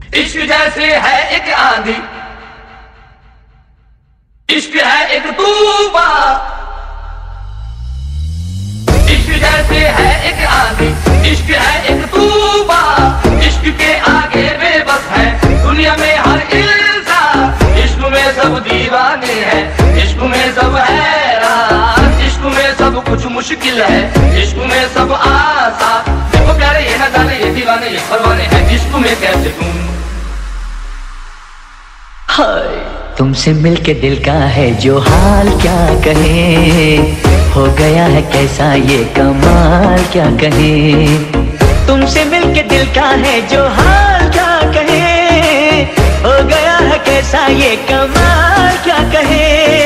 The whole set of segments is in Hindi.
इश्क जैसे है एक आंधी, इश्क है एक तूफान। इश्क जैसे है एक आंधी, इश्क है एक तूफान। इश्क के आगे बेबस है दुनिया में हर इंसान। इश्क में सब दीवाने हैं, इश्क में सब हैरान। इश्क में सब कुछ मुश्किल है, इश्क में सब आसान। देखो प्यारे ये न जाने ये दीवाने ये परवाने हैं, इश्क में कैसे तुम। हाय तुमसे मिलके दिल का है जो हाल क्या कहे, हो गया है कैसा ये कमाल क्या कहे। तुमसे मिलके दिल का है जो हाल क्या कहे, हो गया है कैसा ये कमाल क्या कहे।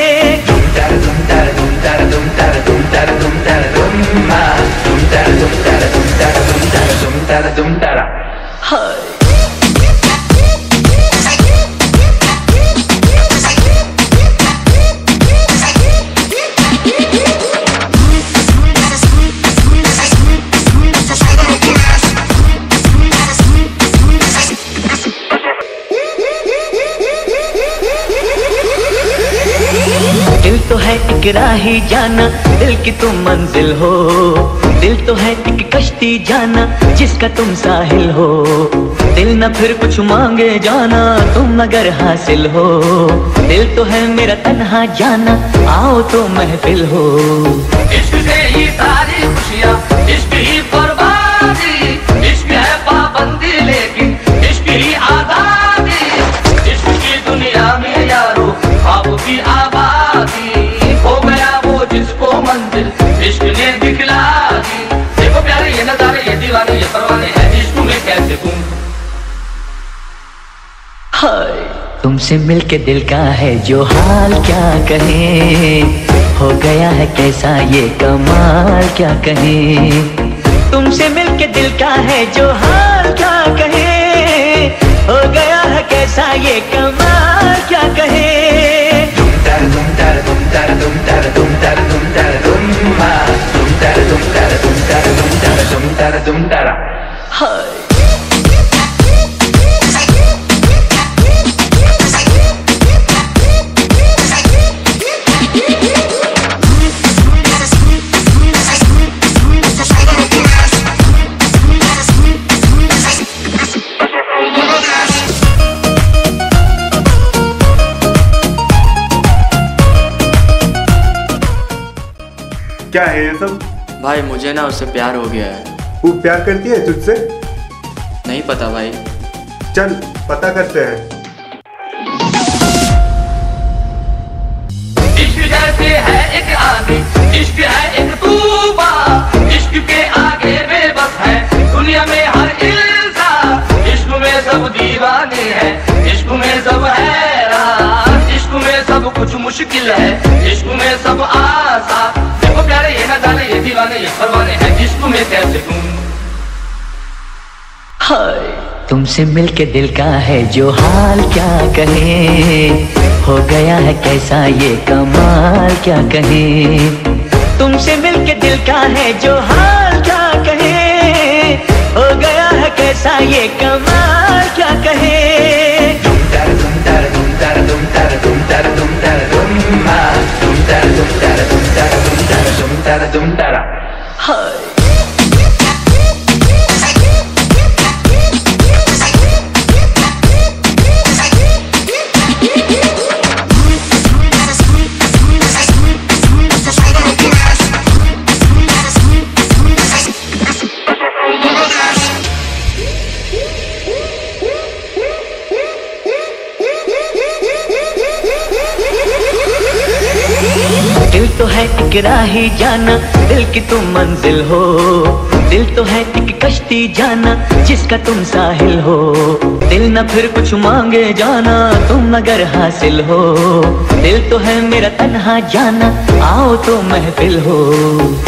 हाय दिल तो है एक राही जाना, दिल की तुम मंजिल हो। दिल तो है एक कश्ती जाना, जिसका तुम साहिल हो। दिल न फिर कुछ मांगे जाना, तुम अगर हासिल हो। दिल तो है मेरा तन्हा जाना, आओ तो महफिल हो। इश्क से ही सारी खुशियाँ, इश्क ही बर्बादी। इश्क है पाबंदी लेकिन इश्क ही आजादी। इश्क की दुनिया में यारो ख्वाब की आबादी। हो गया वो जिसको मंजिल इश्क ने दिखला दी। देखो प्यारे ये नजारे ये दीवाने ये परवाने हैं, इश्क में कैसे तुम। हाय तुमसे मिलके दिल का है जो हाल क्या कहे, हो गया है कैसा ये कमाल क्या कहे। तुमसे मिलके दिल का है जो हाल क्या कहे, हो गया है कैसा ये कमाल क्या कहे। हाय क्या है ये सब? भाई मुझे ना उससे प्यार हो गया है। वो प्यार करती है तुझसे? नहीं पता भाई। चल पता करते हैं। इश्क जैसे है एक आंधी, इश्क है एक तूफान। इश्क के आगे बेबस है दुनिया में हर इंसान। इश्क में सब दीवाने हैं, इश्क में सब हैरान। इश्क में सब कुछ मुश्किल है, इश्क में सब आसान। देखो प्यारे ये न जाने ये दीवाने ये परवाने हैं, इश्क में कैसे तुम। हाय तुमसे मिलके दिल का है जो हाल क्या कहे, हो गया है कैसा ये कमाल क्या कहे। तुमसे मिलके दिल का है जो हाल क्या कहे, हो गया है कैसा ये कमाल क्या कहे। हाय दिल तो है एक राही जाना, दिल की तुम मंजिल हो। दिल तो है एक कश्ती जाना, जिसका तुम साहिल हो। दिल न फिर कुछ मांगे जाना, तुम अगर हासिल हो। दिल तो है मेरा तन्हा जाना, आओ तो महफिल हो।